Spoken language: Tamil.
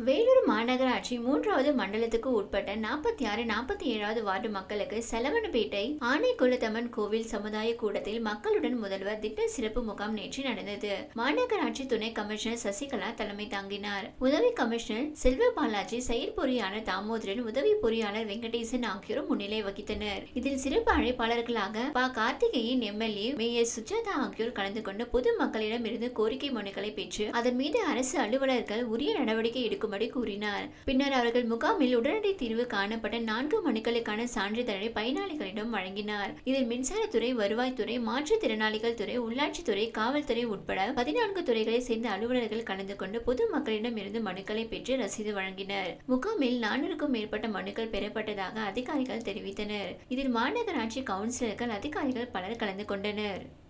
வேலூர் மாநகராட்சி 3வது மண்டலத்துக்கு உட்பட்ட 46, 47வது வார்டு மக்களுக்கு செலவனப்பேட்டை ஆனைக்குளத்தம்மன் கோவில் சமுதாய கூடத்தில் மக்களுடன் முதல்வர் திட்ட சிறப்பு முகாம் நேற்று நடந்தது. மாநகராட்சி துணை கமிஷனர் சசிகலா தலைமை தாங்கினார். உதவி கமிஷனர் செல்வ பாலாஜி, செயற்பொறியாளர் தாமோதரன், உதவி பொறியாளர் வெங்கடேசன் ஆகியோரும் முன்னிலை வகித்தனர். இதில் சிறப்பு அழைப்பாளர்களாக ப. கார்த்திகேயன் எம்எல்ஏ, மேயர் சுஜாதா ஆகியோர் கலந்து கொண்டு பொதுமக்களிடம் இருந்து கோரிக்கை மனுக்களை பெற்று அதன் மீது அரசு அலுவலர்கள் உரிய நடவடிக்கை எடுக்கும்படி கூறினார். பின்னர் அவர்கள் முகாமில் உடனடி தீர்வு காணப்பட்ட 4 மனுக்களுக்கான சான்றிதழை பயனாளிகளிடம் வழங்கினார். இதில் மின்சாரத்துறை, வருவாய்த்துறை, மாற்றுத்திறனாளிகள் துறை, உள்ளாட்சித்துறை, காவல்துறை உட்பட 14 துறைகளை சேர்ந்த அலுவலர்கள் கலந்து கொண்டு பொதுமக்களிடம் இருந்து மனுக்களை பெற்று ரசீது வழங்கினர். முகாமில் 400க்கும் மேற்பட்ட மனுக்கள் பெறப்பட்டதாக அதிகாரிகள் தெரிவித்தனர். இதில் மாநகராட்சி கவுன்சிலர்கள், அதிகாரிகள் பலர் கலந்து கொண்டனர்.